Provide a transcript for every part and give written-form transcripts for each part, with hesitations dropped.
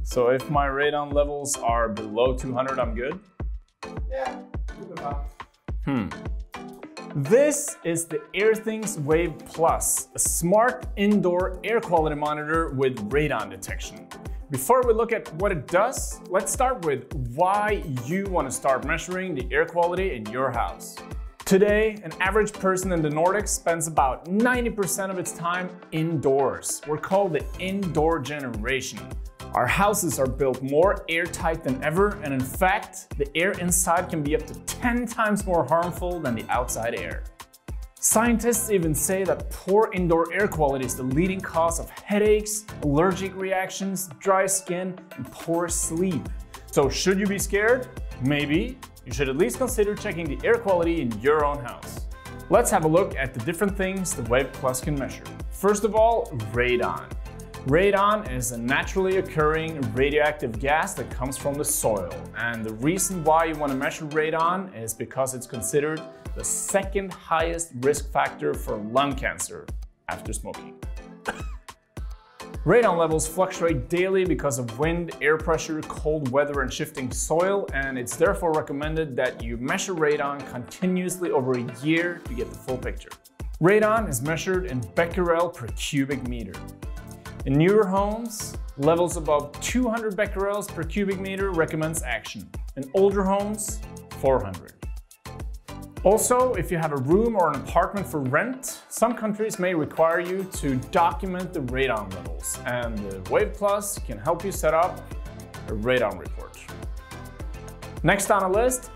So if my radon levels are below 200, I'm good? Yeah, good enough. This is the AirThings Wave Plus, a smart indoor air quality monitor with radon detection. Before we look at what it does, let's start with why you want to start measuring the air quality in your house. Today, an average person in the Nordics spends about 90% of its time indoors. We're called the indoor generation. Our houses are built more airtight than ever, and in fact, the air inside can be up to 10 times more harmful than the outside air. Scientists even say that poor indoor air quality is the leading cause of headaches, allergic reactions, dry skin, and poor sleep. So should you be scared? Maybe. You should at least consider checking the air quality in your own house. Let's have a look at the different things the Wave Plus can measure. First of all, radon. Radon is a naturally occurring radioactive gas that comes from the soil. And the reason why you want to measure radon is because it's considered the second highest risk factor for lung cancer after smoking. Radon levels fluctuate daily because of wind, air pressure, cold weather, and shifting soil, and it's therefore recommended that you measure radon continuously over a year to get the full picture. Radon is measured in becquerel per cubic meter. In newer homes, levels above 200 becquerels per cubic meter recommends action. In older homes, 400. Also, if you have a room or an apartment for rent, some countries may require you to document the radon levels, and the Wave Plus can help you set up a radon report. Next on the list,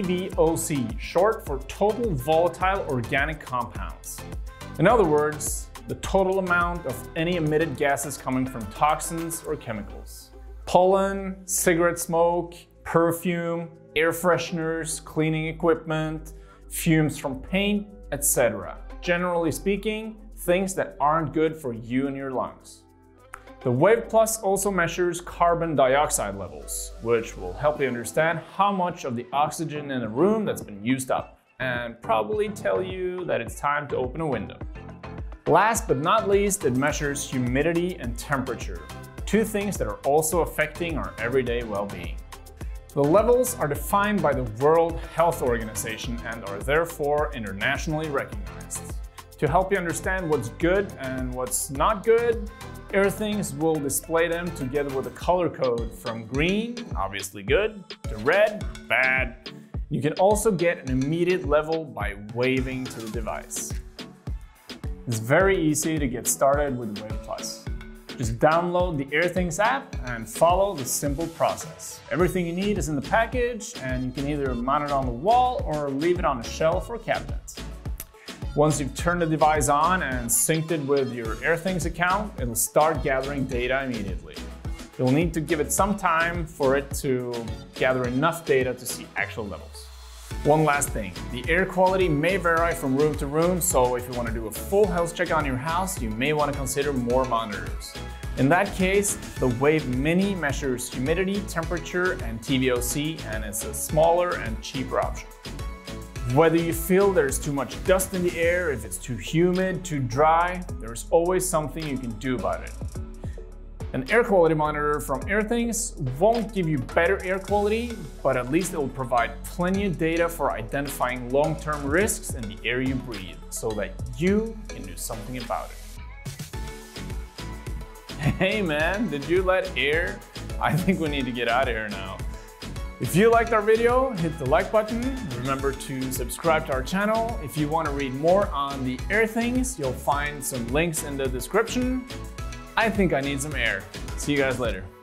TVOC, short for total volatile organic compounds. In other words, the total amount of any emitted gases coming from toxins or chemicals. Pollen, cigarette smoke, perfume, air fresheners, cleaning equipment, fumes from paint, etc. Generally speaking, things that aren't good for you and your lungs. The Wave Plus also measures carbon dioxide levels, which will help you understand how much of the oxygen in a room that's been used up, and probably tell you that it's time to open a window. Last but not least, it measures humidity and temperature, two things that are also affecting our everyday well-being. The levels are defined by the World Health Organization and are therefore internationally recognized. To help you understand what's good and what's not good, AirThings will display them together with a color code from green, obviously good, to red, bad. You can also get an immediate level by waving to the device. It's very easy to get started with the Wave Plus. Just download the AirThings app and follow the simple process. Everything you need is in the package, and you can either mount it on the wall or leave it on a shelf or cabinet. Once you've turned the device on and synced it with your AirThings account, it'll start gathering data immediately. You'll need to give it some time for it to gather enough data to see actual levels. One last thing, the air quality may vary from room to room, so if you want to do a full health check on your house, you may want to consider more monitors. In that case, the Wave Mini measures humidity, temperature, and TVOC, and it's a smaller and cheaper option. Whether you feel there's too much dust in the air, if it's too humid, too dry, there's always something you can do about it. An air quality monitor from AirThings won't give you better air quality, but at least it will provide plenty of data for identifying long-term risks in the air you breathe, so that you can do something about it. Hey man, did you let air? I think we need to get out of here now. If you liked our video, hit the like button. Remember to subscribe to our channel. If you want to read more on the AirThings, you'll find some links in the description. I think I need some air. See you guys later.